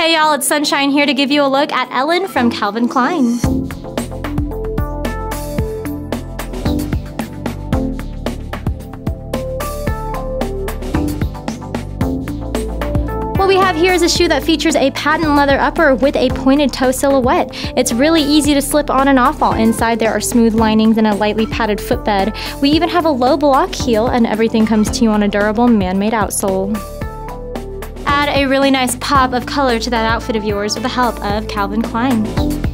Hey y'all, it's Sunshine here to give you a look at Ellen from Calvin Klein. What we have here is a shoe that features a patent leather upper with a pointed toe silhouette. It's really easy to slip on and off, while inside there are smooth linings and a lightly padded footbed. We even have a low block heel, and everything comes to you on a durable man-made outsole. Add a really nice pop of color to that outfit of yours with the help of Calvin Klein.